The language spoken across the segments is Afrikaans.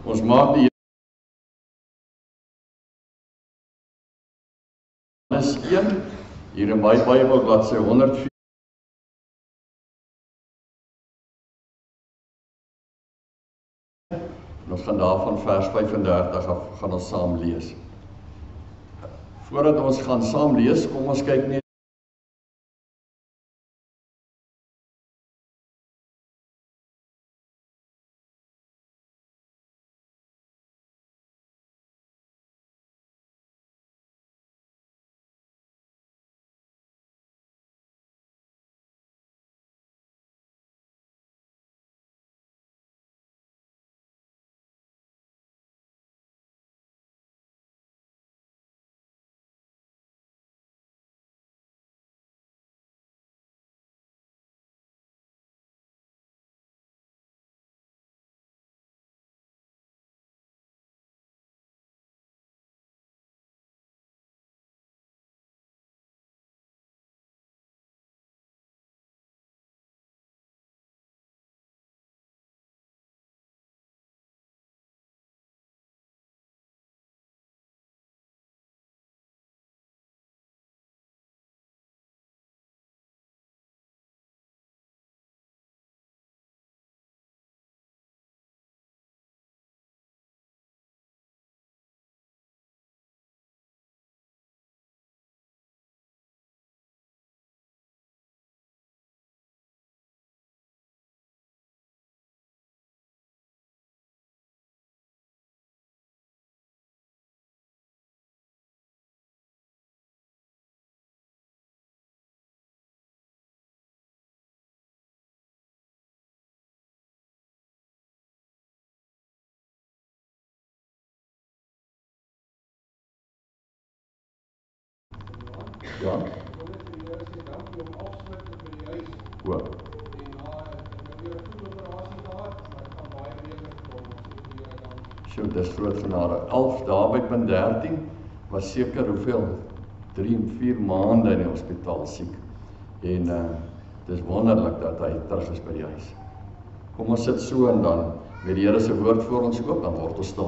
Ons maak die Johannes 1, hier in my Bybel, bladsy 104. En ons gaan daarvan vers 35 af, gaan ons saam lees. Voordat ons gaan saam lees, kom ons kyk net ja. So, dis groot genade. 11 dae by punt 13 was seker hoeveel? 3-4 maande in die hospitaal siek. En dis wonderlik dat hy terug is by die huis. Kom ons sit so en dan met die Here se woord voor ons oop, dan word ons stil.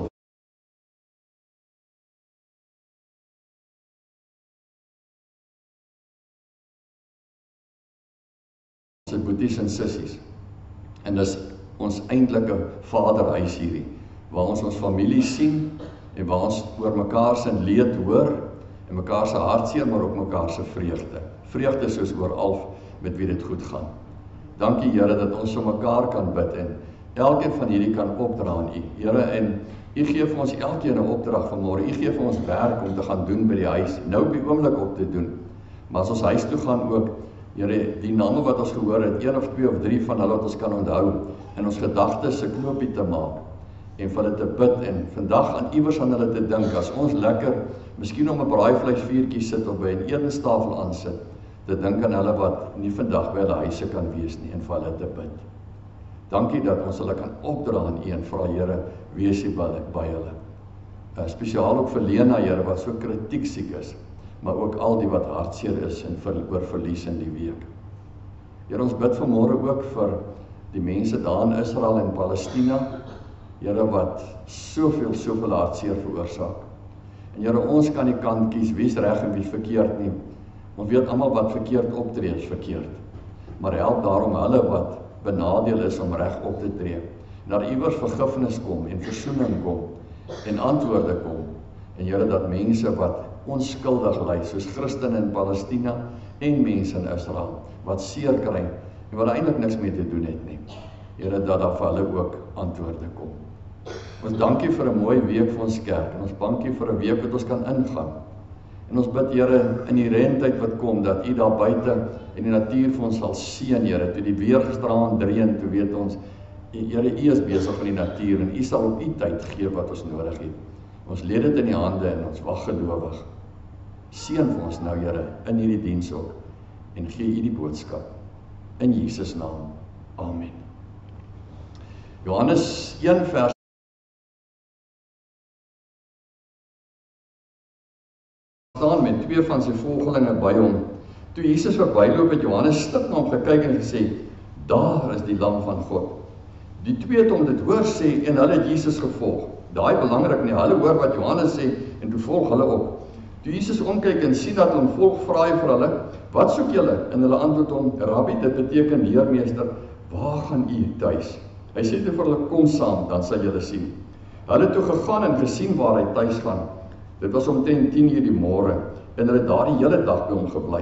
Ons boeties en sissies. En dis ons eintlike vaderhuis hierdie, waar ons familie sien en waar ons oor mekaar se leed hoor en mekaar se hartseer, maar ook mekaar se vreugde. Vreugde soos oral met wie dit goed gaan. Dankie Here dat ons so mekaar kan bid en elkeen van hierdie kan opdra aan U. Here, en U gee vir ons elkeen 'n opdrag vanmôre. U gee vir ons werk om te gaan doen by die huis, nou op die oomblik op te doen. Maar as ons huis toe gaan ook, Here, die name wat ons gehoor het, 1 of 2 of 3 van hulle wat ons kan onthou, en ons gedagtes 'n knoopie te maak, en vir hulle te bid, en vandag aan iewers aan hulle te dink, as ons lekker, miskien om 'n braaivleisvuurtjie sit, of by 'n etenstafel aansit, te dink aan hulle wat nie vandag by hulle huise kan wees nie, en vir hulle te bid. Dankie dat ons hulle kan opdra aan U, en vra Here, wees U by hulle. Spesiaal ook vir Lena, Here, wat so kritiek siek is, maar ook al die wat hartseer is en oor verlies in die week. Here, ons bid vanmôre ook vir die mense daar in Israel en Palestina, Here, wat soveel hartseer veroorsaak. En Here, ons kan nie kant kies wie's reg en wie's verkeerd nie. Ons weet almal wat verkeerd optree is verkeerd. Maar help daarom hulle wat benadeel is om reg op te tree. En daar iewers vergifnis kom en versoening kom en antwoorde kom. En Here, dat mense wat onskuldig ly, soos Christene in Palestina en mense in Israel, wat seer kry en wat eintlik niks mee te doen het nie. Here, dat daar vir hulle ook antwoorde kom. Ons dankie vir 'n mooi week vir ons kerk, en ons dankie vir 'n week wat ons kan ingaan. En ons bid, Here, in die rentyd wat kom, dat U daar buite in die natuur vir ons sal seën, Here, toe die weerstraan dreun, toe weet ons, Here, U is besig in die natuur, en U sal op U tyd gee wat ons nodig het. Ons lê dit in die hande, en ons wag gelowig. Seën vir ons nou, Here, in hierdie diens ook, en gee U die boodskap. In Jesus naam. Amen. Johannes 1 vers staan met 2 van sy volgelinge by hom. Toe Jesus verbyloop, het Johannes stip na hom gekyk en gesê, daar is die lam van God. Die twee het om dit hoor sê en hulle het Jesus gevolg. Daai belangrik nie, hulle hoor wat Johannes sê en toe volg hulle op. Toe Jesus omkyk en sien dat hulle volg, vra hy vir hulle, wat soek julle? En hulle antwoord hom, Rabbi, dit beteken leermeester, waar gaan u tuis? Hy sê toe vir hulle, kom saam, dan sal julle sien. Hulle het toe gegaan en gesien waar hy tuis gaan. Dit was omtrent 10 uur die môre en hulle het daar die hele dag by hom gebly.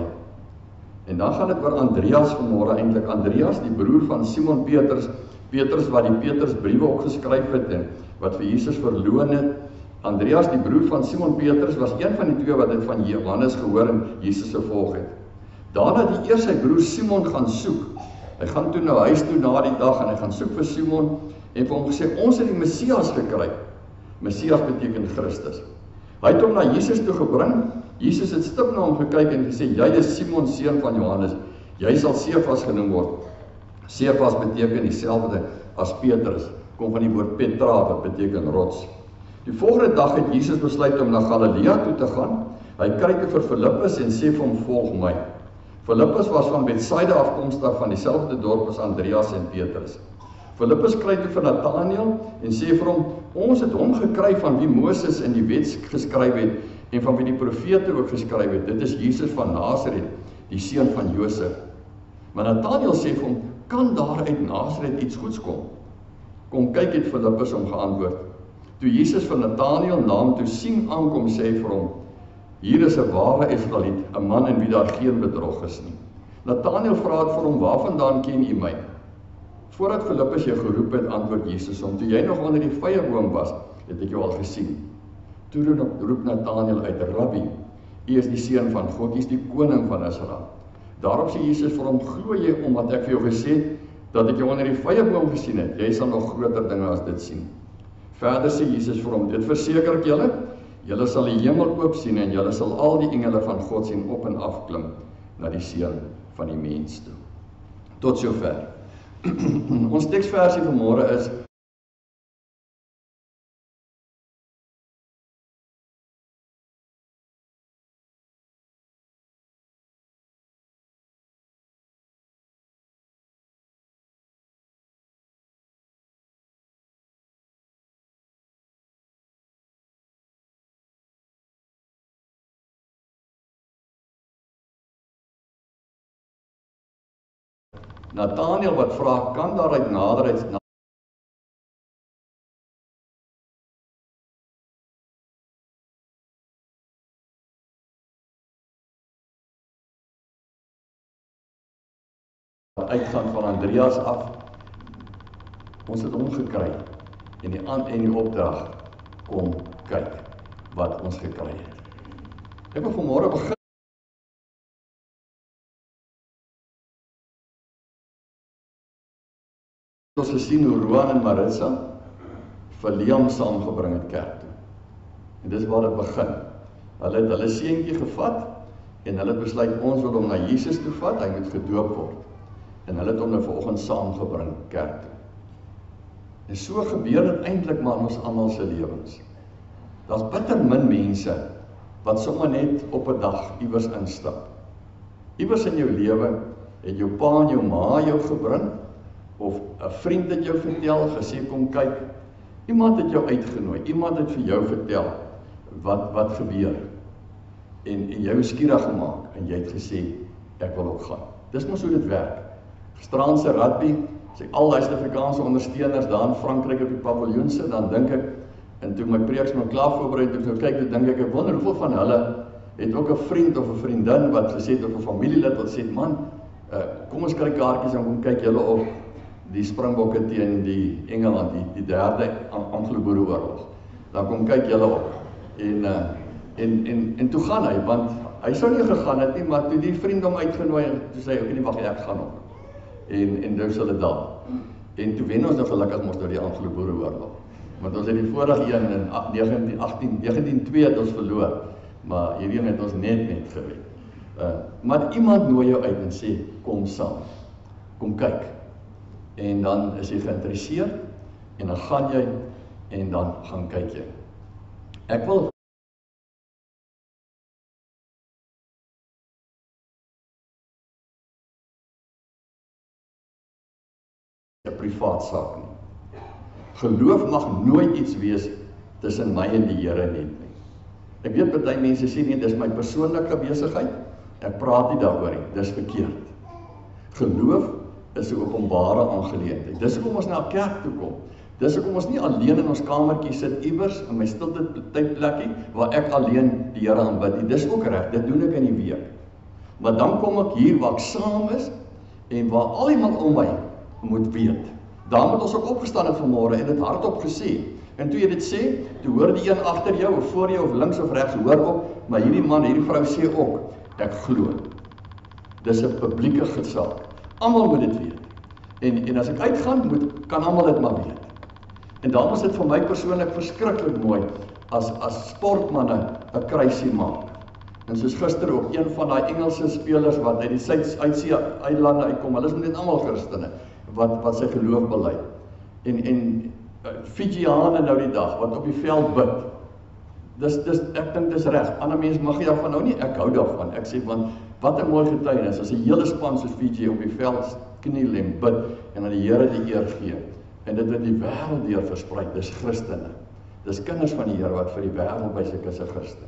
En dan gaan dit oor Andreas vanmôre eintlik. Andreas, die broer van Simon Petrus, Petrus wat die Petrusbriewe ook geskryf het en wat vir Jesus verloon het. Andreas, die broer van Simon Petrus, was een van die twee wat dit van Johannes gehoor en Jesus gevolg het. Daarna het hy eers sy broer Simon gaan soek. Hy gaan toe na huis toe na die dag en hy gaan soek vir Simon en vir hom gesê, ons het die Messias gekry. Messias beteken Christus. Hy het hom na Jesus toe gebring. Jesus het stip na hom gekyk en gesê, jy is Simon seun van Johannes. Jy sal Sefas genoem word. Sefas beteken dieselfde as Petrus. Kom van die woord Petra wat beteken rots. Die volgende dag het Jesus besluit om na Galilea toe te gaan. Hy kyk toe vir Filippus en sê vir hom, volg my. Filippus was van Betsaida afkomstig van dieselfde dorp as Andreas en Petrus. Filippus kry toe vir Nathanael en sê vir hom, ons het hom gekry van wie Moses in die wet geskryf het en van wie die profete ook geskryf het. Dit is Jesus van Nasaret, die seun van Josef. Maar Nathanael sê vir hom, kan daar uit Nasaret iets goeds kom? Kom kyk, het Filippus hom geantwoord. Toe Jesus vir Nathanael naam toe sien aankom, sê hy vir hom, hier is 'n ware Israeliet, 'n man in wie daar geen bedrog is nie. Nathanael vra vir hom, waarvandaan ken u my? Voordat Filippus jou geroep het, antwoord Jesus hom, toe jy nog onder die vyeboom was, het ek jou al gesien. Toe roep Nathanael uit, Rabbi, u is die seun van God, u is die koning van Israel. Daarop sê Jesus vir hom, glo jy omdat ek vir jou gesê het, dat ek jou onder die vyeboom gesien het, jy sal nog groter dinge as dit sien. Verder sê Jesus vir hom, dit verseker ek julle, julle sal die hemel oop sien en julle sal al die engele van God sien op en af klim na die seun van die mens toe. Tot sover. Ons teksversie vanmôre is Nathanael wat vra, kan daar uit naderheid uitgaan van Andreas af? Ons het hom gekry en die opdrag, kom kyk wat ons gekry het. Ek wil vanmôre begin. Ons gesien hoe Roan en Marissa vir Liam saamgebring het kerk toe. En dis waar dit begin. Hulle het hulle seentjie gevat en hulle het besluit ons wil hom na Jesus toe vat, hy moet gedoop word. En hulle het hom nou vanoggend saamgebring kerk toe. En so gebeur dit eintlik maar in ons almal se lewens. Daar's bitter min mense wat sommer net op 'n dag iewers instap. Iewers in jou lewe het jou pa en jou ma jou gebring, of 'n vriend het jou vertel, gesê kom kyk. Iemand het jou uitgenooi, iemand het vir jou vertel wat gebeur. En jou skieurig gemaak en jy het gesê ek wil ook gaan. Dis mos hoe dit werk. Gisterand se rugby, sê al die Suid-Afrikaanse ondersteuners daar in Frankryk op die paviljoen sit, dan dink ek, en toe my preeks my klaar voorberei het, toe kyk, dink ek wonder hoeveel van hulle het ook 'n vriend of 'n vriendin wat gesê het, of 'n familielid wat sê, man, kom ons kry kaartjies en kom kyk julle op die Springbokke teen die Engeland, die derde Anglo-Boereoorlog. Dan kom kyk julle op. En toe gaan hy, want hy sou nie gegaan het nie, maar toe die vriend hom uitgenooi, toe sê hy, okay, wag, ek gaan op. En nou is hulle daar. En toe wen ons nou gelukkig mos nou die Anglo-Boereoorlog. Want ons het die vorige een in 1902 het ons verloor, maar hierdie het ons net gewen. Maar iemand nooi jou uit en sê, kom saam, kom kyk. En dan is jy geïnteresseerd, en dan gaan jy, en dan gaan kyk jy. Ek wil privaat saak nie. Geloof mag nooit iets wees tussen my en die Here net nie. Ek weet baie mense sê nee, dis my persoonlike besigheid. Ek praat nie daaroor nie, dis verkeerd. Geloof is 'n openbare aangeleentheid. Dis hoekom ons na 'n kerk toe kom. Dis hoekom ons nie alleen in ons kamertjie sit iewers in my stilte tydplekkie waar ek alleen die Here aanbid nie. Dis ook reg, dit doen ek in die week. Maar dan kom ek hier waar ek saam is en waar al iemand om my moet weet. Daar moet ons ook opgestaan het vanmôre en dit hardop gesê. En toe jy dit sê, toe hoor die een agter jou of voor jou of links of regs hoor op, maar hierdie man, hierdie vrou sê ook, ek glo. Dis 'n publieke gesaak. Almal moet dit weet. En as ek uitgaan, kan almal dit maar weet. En daarom is dit vir my persoonlik verskriklik mooi as sportmanne 'n kruisie maak. En soos gister ook, een van daai Engelse spelers wat uit die Suid-Eilande uitkom, hulle is net almal Christene, wat sy geloof bely. En Fijiane nou die dag, wat op die veld bid. Ek dink dis reg. Ander mense mag nie daarvan nou nie, ek hou daarvan. Ek sê, want wat 'n mooi getuienis, as 'n hele span soos Fiji op die veld kniel en bid, en aan die Here die eer gee. En dit word die wêreld deur versprei, dis Christene. Dis kinders van die Here wat vir die wêreld wys ek is 'n Christen.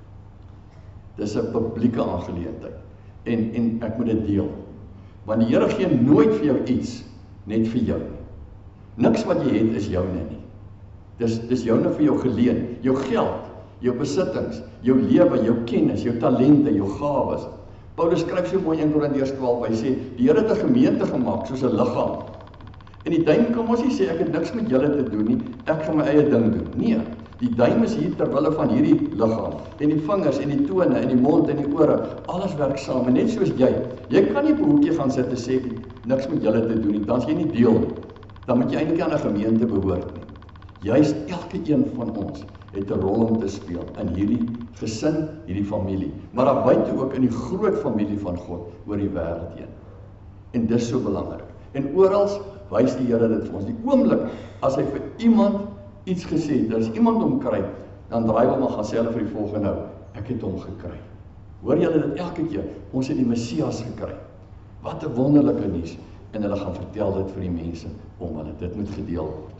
Dis 'n publieke aangeleentheid. En ek moet dit deel. Want die Here gee nooit vir jou iets, net vir jou. Niks wat jy het is joune nie. Dis joune vir jou geleen, jou geld, jou besittings, jou lewe, jou kennis, jou talente, jou gawes. Paulus skryf so mooi in Korintiërs 12, hy sê, die Here het 'n gemeente gemaak soos 'n liggaam. En die duim kan ons nie sê, ek het niks met julle te doen nie, ek gaan my eie ding doen. Nee, die duim is hier terwille van hierdie liggaam, en die vingers, en die tone, en die mond, en die ore, alles werk saam, en net soos jy kan nie op 'n hoekie gaan sit en sê, ek het niks met julle te doen nie, dan is jy nie deel nie, dan moet jy eintlik aan 'n gemeente behoort nie. Juist elke een van ons het 'n rol om te speel, in hierdie gesin, hierdie familie, maar daar buite ook in die groot familie van God, oor die wêreld heen. En dis so belangrik, en orals, wys die Here dit vir ons. Die oomblik, as hy vir iemand iets gesê het, as iemand hom kry, dan draai hom en gaan sê hulle vir die volgende nou, ek het hom gekry. Hoor julle dit elke keer, ons het die Messias gekry. Wat 'n wonderlike nuus, en hulle gaan vertel dit vir die mense om hulle, dit moet gedeel word.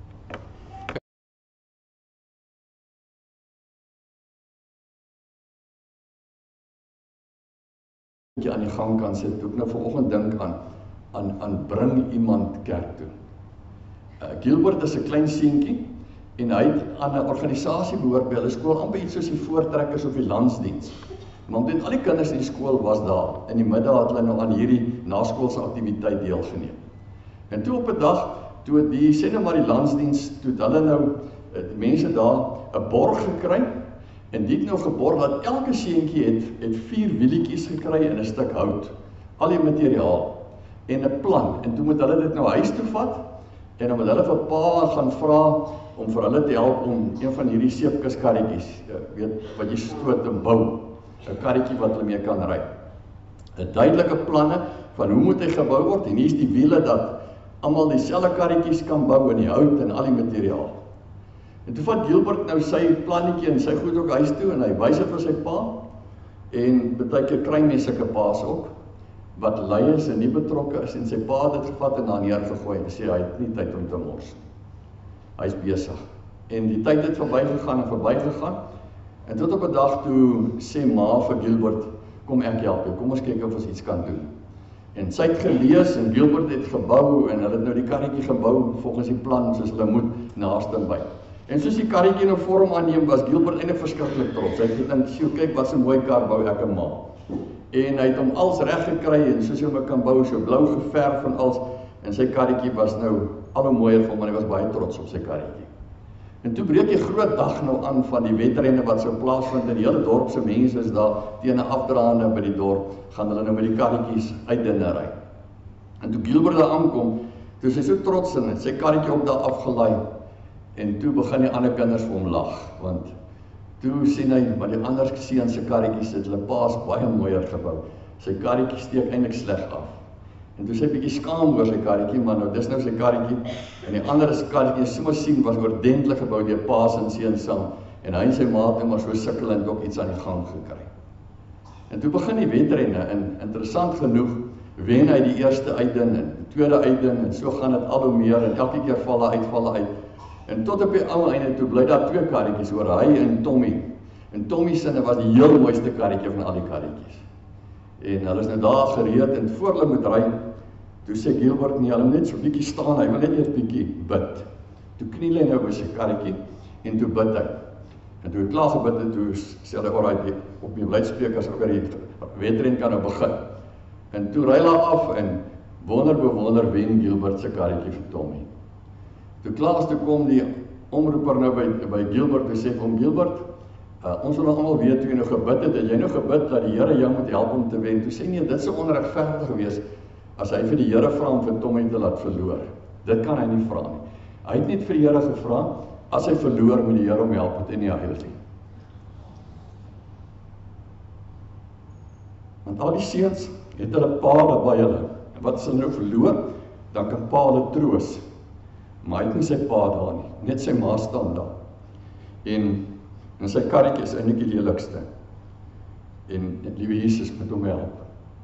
Jy aan die gang kan sit, toe ek nou vanoggend dink aan bring iemand kerk toe. Gilbert is 'n klein seentjie en hy het aan 'n organisasie behoort by hulle skool, amper iets soos die voortrekkers of die landsdiens. Maar omtrent al die kinders in die skool was daar. In die middag het hulle nou aan hierdie naskoolse aktiwiteit deelgeneem. En toe op 'n dag, toe die sê nou maar die landsdiens, toe hulle nou die mense daar 'n borg gekry. En die het nou geborg dat elke seentjie het 4 wielietjies gekry en 'n stuk hout. Al die materiaal en 'n plan. En toe moet hulle dit nou huis toe vat en dan moet hulle vir pa gaan vra om vir hulle te help om een van hierdie seepkuskarretjies, weet wat jy stoot en bou, 'n karretjie wat hulle mee kan ry. 'n Duidelike planne van hoe moet hy gebou word en hier is die wiele dat almal dieselfde karretjies kan bou en die hout en al die materiaal. En toe vat Gilbert nou sy plannetjie en sy goed ook huis toe en hy wys dit vir sy pa. En baie keer kry mense sulke paas ook wat lui is en nie betrokke is en sy pa het dit gevat en daar neergegooi en sê hy het nie tyd om te mors. Hy's besig. En die tyd het verbygegaan. En tot op 'n dag toe sê ma vir Gilbert, kom ek help jou, kom ons kyk of ons iets kan doen. En sy het gelees en Gilbert het gebou en hulle het nou die karretjie gebou volgens die plan soos hulle moet naaste by. En soos die karretjie nou vorm aanneem, was Gilbert eintlik verskriklik trots. Hy het gedink, "Sjoe, kyk wat 'n mooi kar bou ek en ma." En hy het hom als reg gekry en soos jy hom kan bou, so blou geverf en als, en sy karretjie was nou al hoe mooier vir hom, en hy was baie trots op sy karretjie. En toe breek die groot dag nou aan van die wedrenne wat sou plaasvind en die hele dorp se mense is daar teen 'n afdraande by die dorp, gaan hulle nou met die karretjies uit dinne ry. En toe Gilbert daar aankom, toe is hy so trots en sy karretjie op daar afgelaai. En toe begin die ander kinders vir hom lag, want toe sien hy, maar die ander seuns se karretjies het hulle paas baie mooier gebou. Sy karretjie steek eintlik sleg af. En toe sê hy bietjie skaam oor sy karretjie, maar nou dis nou sy karretjie en die ander karretjie sommer sien was oordentlik gebou deur paas en seuns saam. En hy en sy maat het maar so sukkelend ook iets aan die gang gekry. En toe begin die wedrenne en interessant genoeg wen hy die eerste uitdin en die tweede uitdin en so gaan dit al hoe meer en elke keer val hy uit. En tot op die ou einde toe bly daar 2 karretjies oor, hy en Tommy. En Tommy se was die heel mooiste karretjie van al die karretjies. En hulle is nou daar gereed en voor hulle moet ry, toe sê Gilbert nie, hulle moet net so bietjie staan, hy wil net eers bietjie bid. Toe kniel hy nou by sy karretjie en toe bid hy. En toe hy klaar gebid het, toe sê hulle, alright, op die luidsprekers oor die wedren kan nou begin. En toe ry hulle af en wonder wen Gilbert se karretjie vir Tommy. Toe klaar toe kom die omroeper nou by Gilbert en sê vir hom, Gilbert, ons wil nou allemaal weet toe jy nou gebid het jy nou gebid dat die Here jou moet help om te wen. Toe sê nee, dit sou onregverdig gewees as hy vir die Here vra om vir Tommy te laat verloor. Dit kan hy nie vra nie. Hy het net vir die Here gevra, as hy verloor moet die Here hom help en nie huil nie. Want al die seuns het hulle paal by hulle. En wat as hulle nou verloor, dan kan pa hulle troos. Maar hy het nie sy pa daar nie, net sy ma staan daar. En sy karretjie is eintlik die lelikste. En liewe Jesus moet hom help.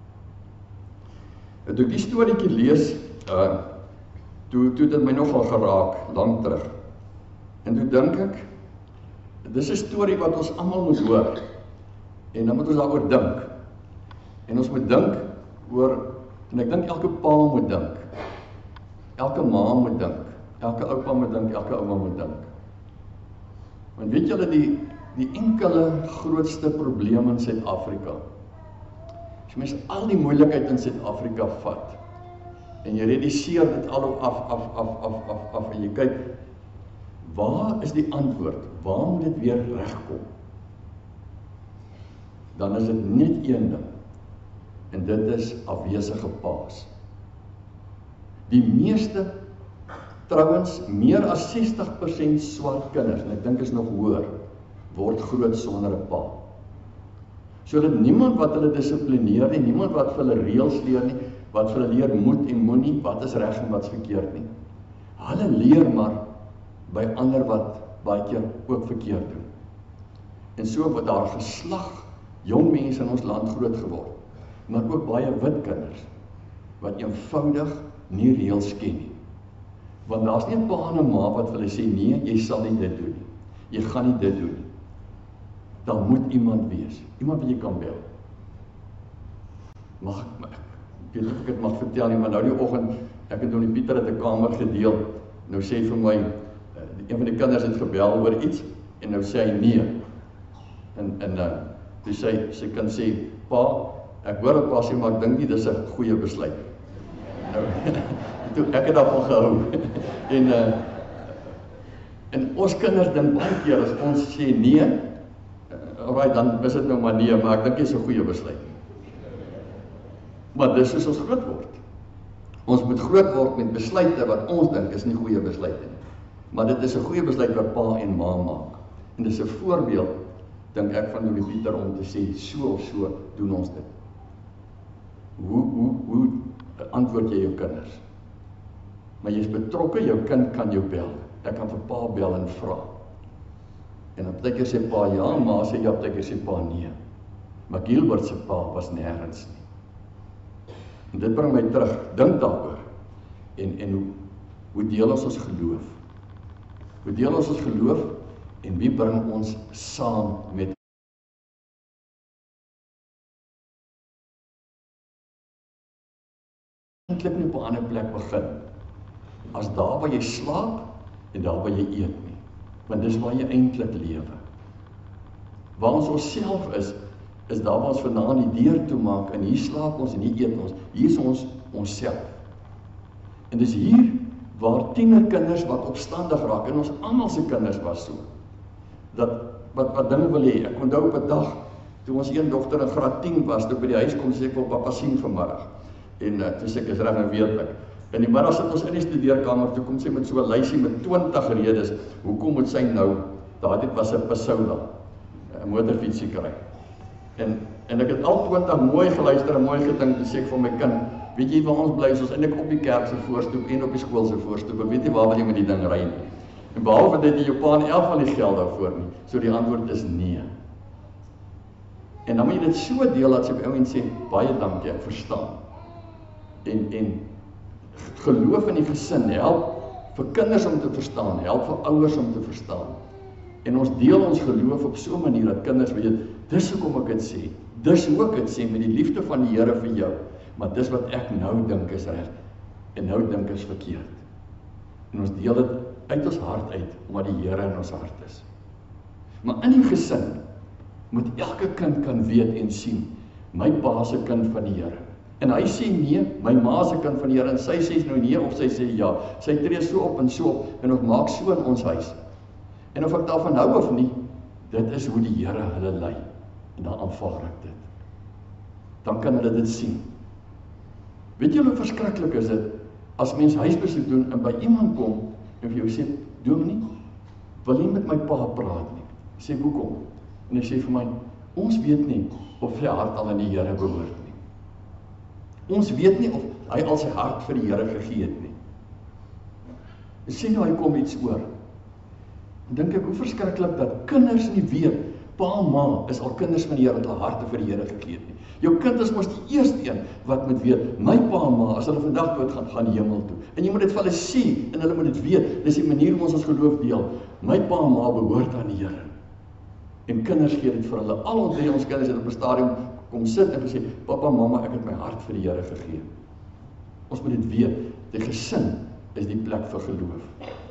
En toe ek die storieetjie lees, toe het dit my nogal geraak, lang terug. En toe dink ek, dis 'n storie wat ons almal moet hoor. En dan moet ons daaroor dink. En ons moet dink oor, en ek dink elke pa moet dink. Elke ma moet dink. Elke oupa moet dink, elke ouma moet dink. Want weet julle die enkele grootste probleem in Suid-Afrika, as jy mens al die moeilikheid in Suid-Afrika vat, en jy reduseer dit al af, en jy kyk, waar is die antwoord? Waar moet dit weer regkom? Dan is dit net een ding, en dit is afwesige paas. Die meeste, trouwens, meer as 60% swart kinders, en ek dink is nog hoër, word groot sonder 'n pa. So dat niemand wat hulle dissiplineer nie, niemand wat vir hulle reëls leer nie, wat vir hulle leer moet en moenie, wat is reg en wat is verkeerd nie. Hulle leer maar by ander wat baie keer ook verkeerd doen. En so word daar geslag jong mense in ons land groot geword, maar ook baie wit kinders, wat eenvoudig nie reëls ken nie. Want daar's nie 'n pa en 'n ma wat vir hulle sê, nee, jy sal nie dit doen nie. Jy gaan nie dit doen nie. Daar moet iemand wees. Iemand wat jy kan bel. Ek weet nie of ek dit mag vertel nie, maar nou die oggend, ek het die Pieter het 'n kamer gedeel. Nou sê vir my, een van die kinders het gebel oor iets, en nou sê hy nee. Toe sy kan sê, pa, ek hoor wat pa sê, maar ek dink nie, dis 'n goeie besluit. Nou, toe, ek het daarvan gehou. En ons kinders dink baie keer, as ons sê nee, alright, dan is dit nou maar nee, maar ek dink dit is 'n goeie besluit. Maar dis soos ons groot word. Ons moet groot word met besluite wat ons dink is nie goeie besluite nie. Maar dit is 'n goeie besluit wat pa en ma maak. En dis 'n voorbeeld, dink ek, van die Pieter om te sê, so of so doen ons dit. Hoe antwoord jy jou kinders? Maar jy is betrokke, jou kind kan jou bel. Ek kan vir pa bel en vra. En op tyd keer sê pa ja, ma sê ja, op tyd keer sê pa nee. Maar Gilbert se pa was nêrens nie. En dit bring my terug, dink daaroor. En hoe deel ons geloof? Hoe deel ons geloof en wie bring ons saam met eintlik nie op 'n ander plek begin as daar waar jy slaap en daar waar jy eet nie. Want dis waar jy eintlik lewe. Waar ons onsself is daar waar ons vanaand die deur toe maak en hier slaap ons en hier eet ons. Hier is ons onsself. En dis hier waar tienerkinders wat opstandig raak, en ons almal se kinders was so. Dat wat dinge wil hê. Ek onthou op 'n dag toe ons een dogter in graad 10 was, toe by die huis kom sê ek wil pappa sien vanmiddag. En toe sê ek is reg, nou weet ek. In die middag sit ons in die studeerkamer, toe kom sy met so 'n lysie met 20 redes, hoekom moet sy nou, daardie was 'n Pasoula, 'n motorfietsie kry. En ek het al 20 mooi geluister en mooi gedink, toe sê ek vir my kind, weet jy waar ons bly, ons eintlik op die kerk se voorstoep en op die skool se voorstoep, ek weet nie waar wil jy met die ding ry nie. En behalwe dit, jou pa en elk van die geld daarvoor nie, so die antwoord is nee. En dan moet jy dit so deel, dat sy by ou en sê, baie dankie, ek verstaan. En geloof in die gesin help vir kinders om te verstaan, help vir ouers om te verstaan. En ons deel ons geloof op so 'n manier dat kinders weet, dis hoekom ek dit sê, dis hoe ek dit sê met die liefde van die Here vir jou, maar dis wat ek nou dink is reg en nou dink is verkeerd. En ons deel dit uit ons hart uit, omdat die Here in ons hart is. Maar in die gesin moet elke kind kan weet en sien, my pa se kind van die Here. En hy sê nee, my ma se kind van die Here, en sy sê nou nee, of sy sê ja. Sy tree so op, en ons maak so in ons huis. En of ek daarvan hou of nie, dit is hoe die Here hulle lei. En dan aanvaar ek dit. Dan kan hulle dit sien. Weet julle hoe verskriklik is dit, as mens huisbesoek doen, en by iemand kom, en vir jou sê, dominee, wil jy met my pa praat nie? Ek sê, hoekom? En hy sê vir my, ons weet nie, of sy hart al in die Here behoort nie. Ons weet nie, of hy al sy hart vir die Here gegee het nie. En sê nou, hy kom iets oor. En dink ek, hoe verskriklik dat kinders nie weet, pa en ma is al kinders van die Here, wat hulle harte vir die Here gegee het nie. Jou kind is mos die eerste een wat moet weet, my pa en ma, as hulle vandag dood gaan die hemel toe. En jy moet dit vir hulle sê, en hulle moet dit weet, dis die manier hoe ons geloof deel. My pa en ma behoort aan die Here. En kinders gee dit vir hulle. Al ons kinders het op 'n stadium kom sit en gesê, papa, mamma, ek het my hart vir die Here gegee. Ons moet dit weet, die gesin is die plek vir geloof.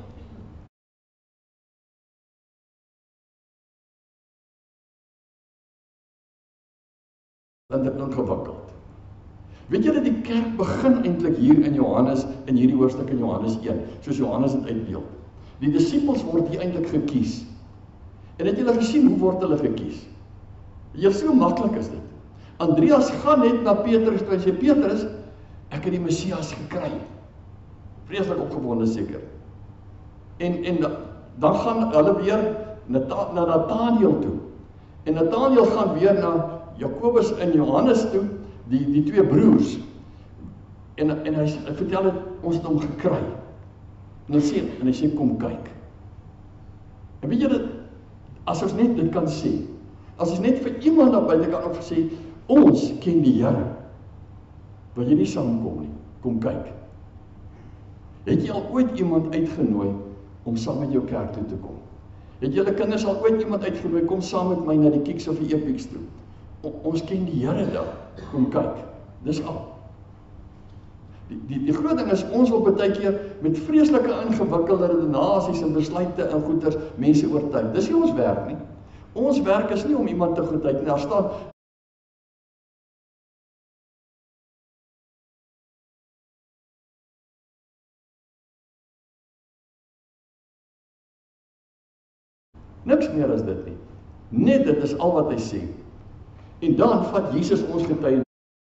En dit ingewikkeld. Weet julle, die kerk begin eintlik hier in Johannes, in hierdie hoofstuk in Johannes 1, soos Johannes het uitbeeld. Die disippels word hier eintlik gekies. En het julle gesien, hoe word hulle gekies? Jy, so maklik is dit. Andreas gaan net na Petrus toe en sê, Petrus, ek het die Messias gekry. Vreeslik opgewonde seker. En dan gaan hulle weer na Nathanael toe. En Nathanael gaan weer na Jakobus en Johannes toe, die twee broers. En hy vertel het, ons het hom gekry. En hy sê, kom kyk. En weet jy dit, as ons net dit kan sê, as ons net vir iemand na buite kan ook sê, ons ken die Here, wil jy nie saamkom nie, kom kyk. Het jy al ooit iemand uitgenooi om saam met jou kerk toe te kom? Het julle kinders al ooit iemand uitgenooi, kom saam met my na die Kieks of die Epics toe? Ons ken die Here daar, kom kyk, dis al. Die groot ding is, ons wil baie keer met vreeslike ingewikkelde redenasies en besluite en goeders mense oortuig. Dis nie ons werk nie. Ons werk is nie om iemand te goed uit, daar staan niks meer as dit nie. Net dit is al wat hy sê. En dan vat Jesus ons getuienis.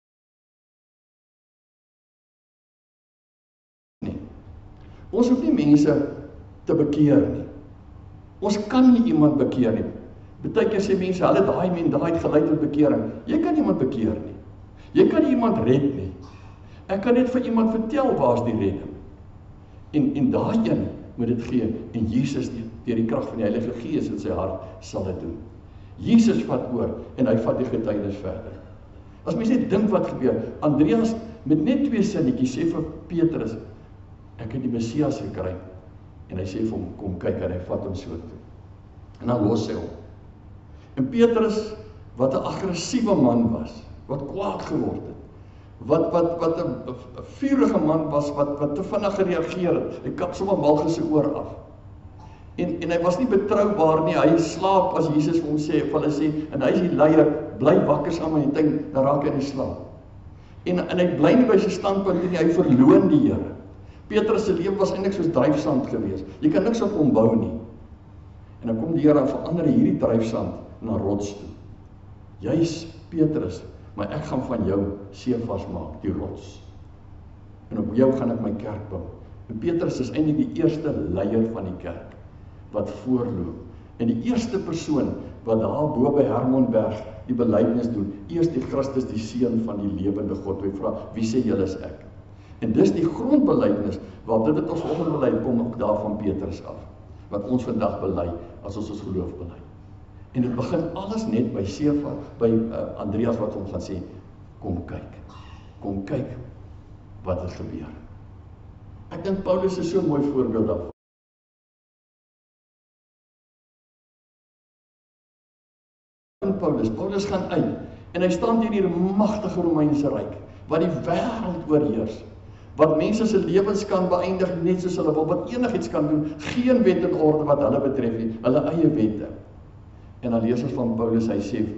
Nee. Ons hoef nie mense te bekeer nie. Ons kan nie iemand bekeer nie. Partykeer sê mense, hulle daai het gelei tot bekering. Jy kan iemand bekeer nie. Jy kan iemand red nie. Ek kan net vir iemand vertel waar's die redding. En daai een moet dit gee. En Jesus, deur die krag van die Heilige Gees in sy hart, sal dit doen. Jesus vat oor en hy vat die getuienis verder. As mens net dink wat gebeur, Andreas met net 2 sinnetjies sê vir Petrus, ek het die Messias gekry. En hy sê vir hom, kom kyk, en hy vat hom so toe. En dan los hy hom. En Petrus, wat 'n aggressiewe man was, wat kwaad geword het, wat 'n vurige man was, wat te vinnig gereageer het, hy kap sommer Malchus se oor af. En hy was nie betroubaar nie, hy slaap as Jesus vir hom sê, of hulle sê, en hy is die leier, bly wakker saam met die ding, dan raak hy in die slaap. En hy bly nie by sy standpunt nie, hy verloon die Here. Petrus se lewe was eintlik soos dryfsand geweest. Jy kan niks op hom bou nie. En dan kom die Here en verander hierdie dryfsand na rots toe. Jy's Petrus, maar ek gaan van jou Sefas maak, die rots. En op jou gaan ek my kerk bou. En Petrus is eintlik die eerste leier van die kerk wat voorloop. En die eerste persoon wat daar bo by Hermonberg die belydenis doen, eers die Christus, die seun van die lewende God. Hy vra, wie sê julle is ek? En dis die grondbelydenis, want dit het ons volgende bely kom ook daar van Petrus af, wat ons vandag bely, as ons geloof bely. En dit begin alles net by Sefas, by Andreas wat ons gaan sê, kom kyk, wat het gebeur. Ek dink Paulus is so 'n mooi voorbeeld daarvan. Paulus gaan uit, en hy staan teen hierdie magtige Romeinse ryk, wat die wêreld oorheers, wat mense se lewens kan beëindig net soos hulle wil, wat enigiets kan doen, geen wet en orde wat hulle betref nie, hulle eie wette. En dan lees ons van Paulus, hy sê,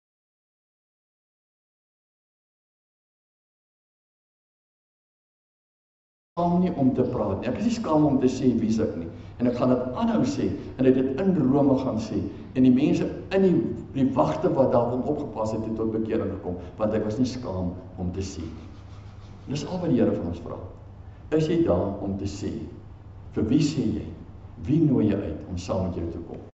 skaam nie om te praat nie. Ek is nie skaam om te sê wie ek nie. En ek gaan dit aanhou sê, en hy dit in Rome gaan sê, en die mense in die wagte wat daarom opgepas het, tot bekering gekom, want ek was nie skaam om te sê nie. Dis al wat die Here van ons vra. Is jy daar om te sê? Vir wie sê jy? Wie nooi jy uit om saam met jou te kom?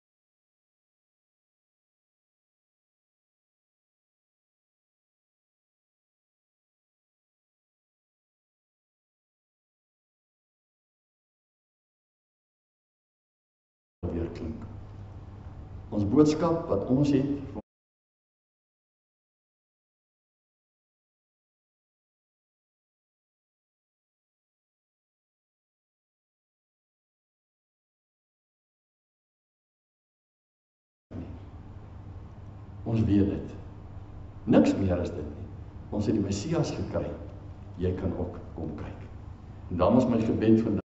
Weer klink. Ons boodskap wat ons het, ons weet dit. Niks meer is dit nie. Ons het die Messias gekry. Jy kan ook kom kyk. En dan is my gebed vandag.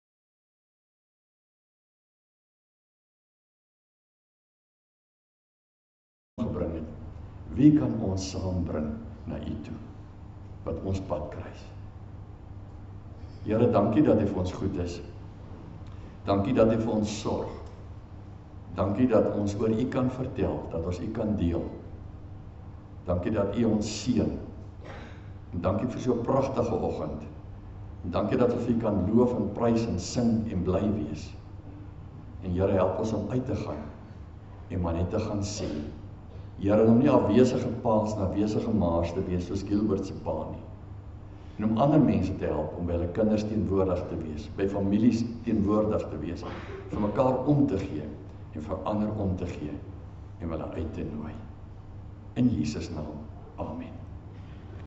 Gebring het. Wie kan ons saambring na U toe? Wat ons pad kruis. Here, dankie dat U vir ons goed is. Dankie dat U vir ons sorg. Dankie dat ons oor U kan vertel, dat ons U kan deel. Dankie dat U ons seën. En dankie vir so 'n pragtige oggend. En dankie dat ons U kan loof en prys en sing en bly wees. En Here, help ons om uit te gaan en maar net te gaan sê. Here, om nie afwesige paas en afwesige maas te wees soos Gilbert se pa nie. En om ander mense te help om by hulle kinders teenwoordig te wees, by families teenwoordig te wees, vir mekaar om te gee en vir ander om te gee en hulle uit te nooi. In Jesus naam. Amen.